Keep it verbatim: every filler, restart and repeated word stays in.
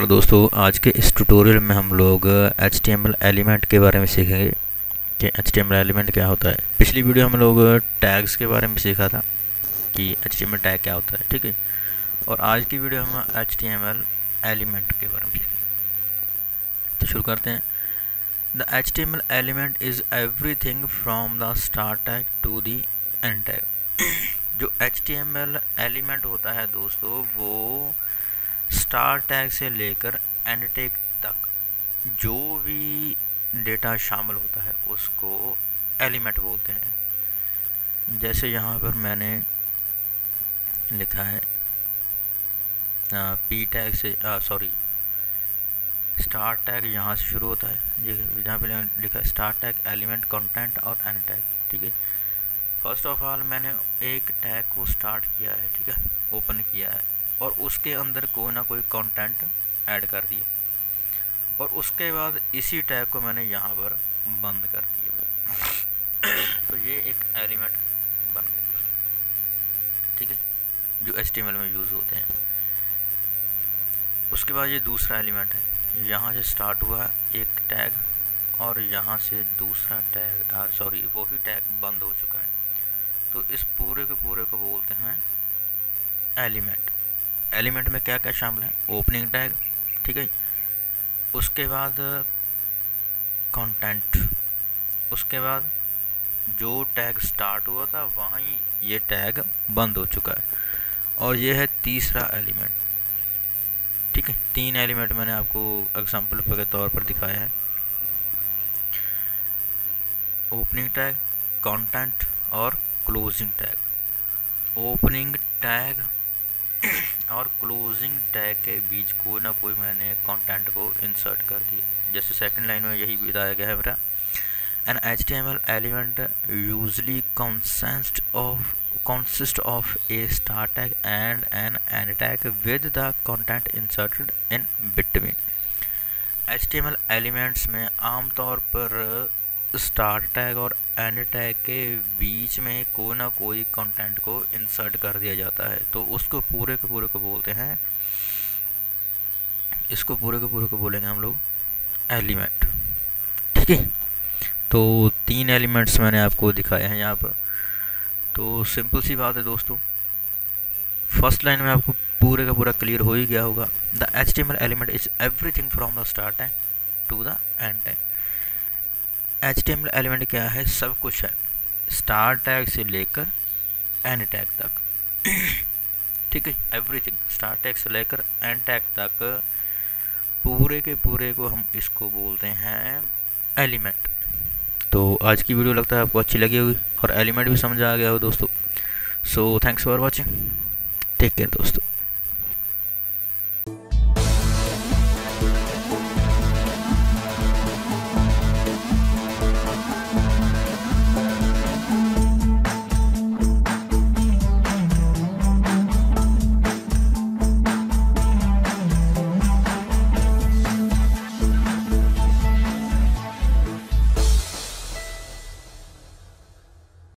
नमस्कार दोस्तों। आज के इस ट्यूटोरियल में हम लोग H T M L element के बारे में सीखेंगे कि H T M L element क्या होता है। पिछली वीडियो हम लोग टैग्स के बारे में सीखा था कि H T M L tag क्या होता है, ठीक है। और आज की वीडियो हम H T M L element के बारे में सीखेंगे। तो शुरू करते हैं। The H T M L element is everything from the start tag to the end tag. जो H T M L element होता है दोस्तों, वो स्टार टैग से लेकर एंड टैग तक जो भी डेटा शामिल होता है उसको एलिमेंट बोलते हैं। जैसे यहाँ पर मैंने लिखा है पी टैग से सॉरी स्टार टैग यहाँ से शुरू होता है। जहाँ पे लिखा है स्टार टैग एलिमेंट कंटेंट और एंड टैग, ठीक है। फर्स्ट ऑफ ऑल मैंने एक टैग को स्टार्ट किया है, ठीक है, ओपन किया है और उसके अंदर कोई ना कोई कंटेंट ऐड कर दिया और उसके बाद इसी टैग को मैंने यहाँ पर बंद कर दिया। तो ये एक एलिमेंट बन गया दोस्तों, ठीक है, जो एच टी एम एल में यूज़ होते हैं। उसके बाद ये दूसरा एलिमेंट है, यहाँ से स्टार्ट हुआ एक टैग और यहाँ से दूसरा टैग सॉरी वही टैग बंद हो चुका है। तो इस पूरे के पूरे को बोलते हैं एलिमेंट। एलिमेंट में क्या क्या शामिल है? ओपनिंग टैग, ठीक है, उसके बाद कंटेंट, उसके बाद जो टैग स्टार्ट हुआ था वहीं ये टैग बंद हो चुका है और ये है तीसरा एलिमेंट, ठीक है। तीन एलिमेंट मैंने आपको एग्जांपल के तौर पर दिखाया है, ओपनिंग टैग, कंटेंट और क्लोजिंग टैग। ओपनिंग टैग और क्लोजिंग टैग के बीच कोई ना कोई मैंने कंटेंट को इंसर्ट कर दिया। जैसे सेकंड लाइन में यही बताया गया है मेरा, an H T M L element usually consist of consist of a start tag and an end tag with the content inserted in between। H T M L elements में आमतौर पर start tag और end tag के बीच में कोई ना कोई कंटेंट को इंसर्ट कर दिया जाता है। तो उसको पूरे के पूरे को बोलते हैं, इसको पूरे के पूरे को बोलेंगे हम लोग एलिमेंट, ठीक है। तो तीन एलिमेंट्स मैंने आपको दिखाए हैं यहाँ पर। तो सिंपल सी बात है दोस्तों, फर्स्ट लाइन में आपको पूरे का पूरा क्लियर हो ही गया होगा। The H T M L element is everything from the start tag to the end tag. H T M L element क्या है? सब कुछ है, स्टार्ट टैग से लेकर एंड टैग तक, ठीक है। एवरीथिंग स्टार्ट टैग से लेकर एंड टैग तक पूरे के पूरे को हम इसको बोलते हैं एलिमेंट। तो आज की वीडियो लगता है आपको अच्छी लगी होगी और एलिमेंट भी समझ आ गया हो दोस्तों। So thanks for watching, take care दोस्तों।